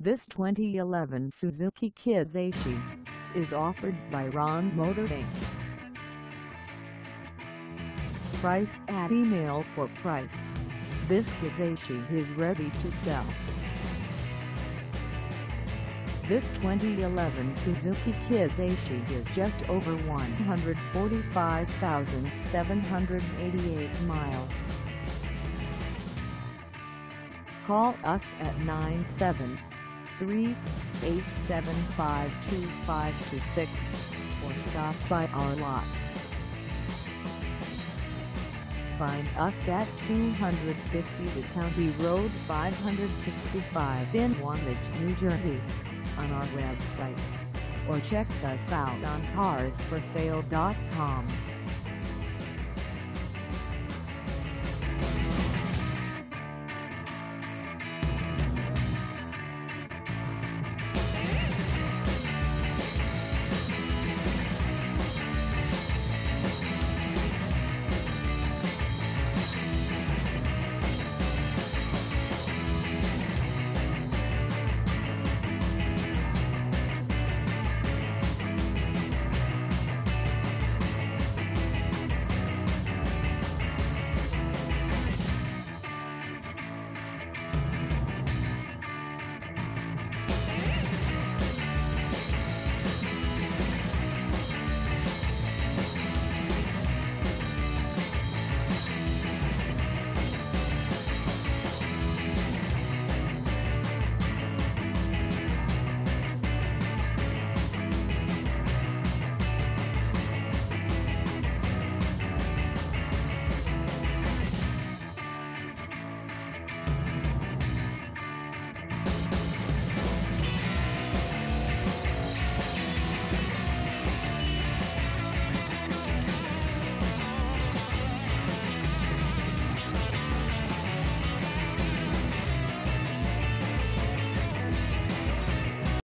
This 2011 Suzuki Kizashi is offered by Ron Motor Inc. Price at email for price. This Kizashi is ready to sell. This 2011 Suzuki Kizashi is just over 145,788 miles. Call us at 973-875-2526 or stop by our lot. Find us at 250 County Road 565 in Wantage, New Jersey, on our website, or check us out on carsforsale.com.